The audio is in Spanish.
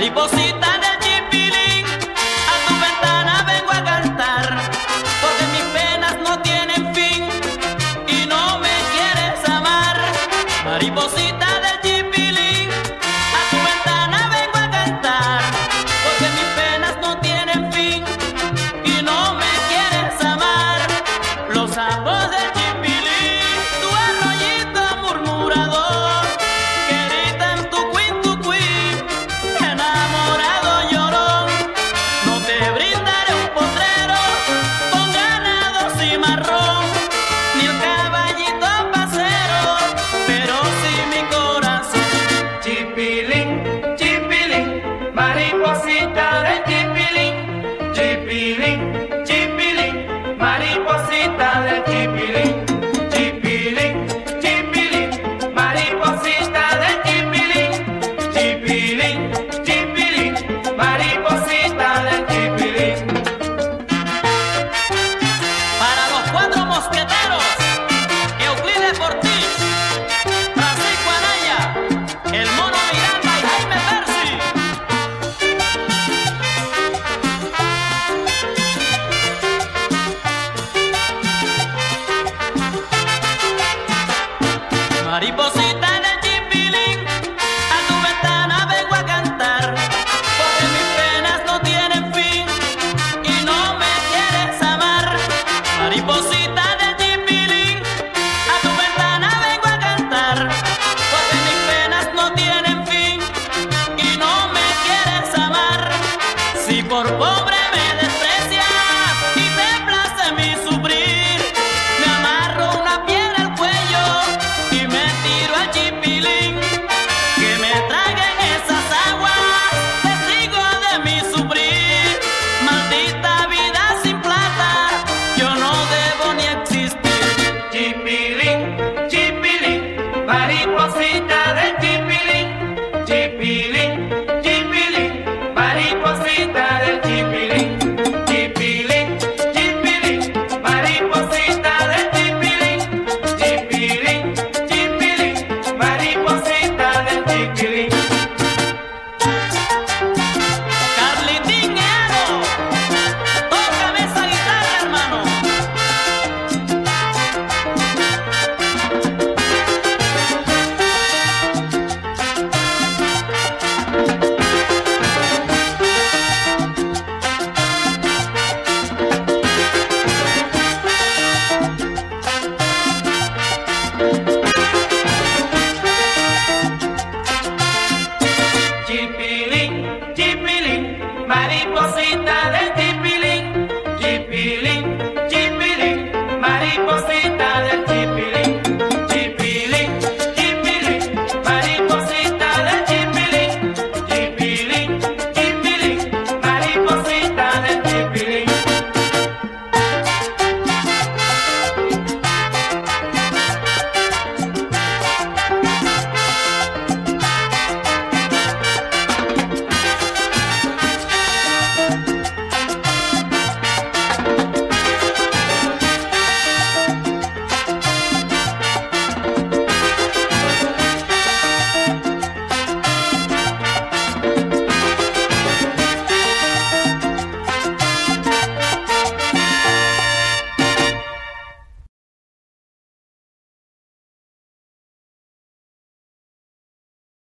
Mariposita del chipilín, a tu ventana vengo a cantar, porque mis penas no tienen fin y no me quieres amar. Mariposita del chipilín, a tu ventana vengo a cantar, porque mis penas no tienen fin y no me quieres amar. Los sapos del chipilín, tu arroyito murmurador, que gritan tu queen, enamorado llorón. No te brindaré un potrero con ganados y marrón, ni el caballito pasero, pero sí mi corazón. Chipilín, chipilín, mariposita de chipilín. Chipilín, chipilín, mariposita de chipilín. Chipilín, chipilín, mariposita de chipilín. Chipilín, chipilín, mariposita de chipilín. Para los cuatro mosqueteros, Euclides Ortiz, Francisco Anaya, el Mono Miranda y Jaime Percy. Mariposita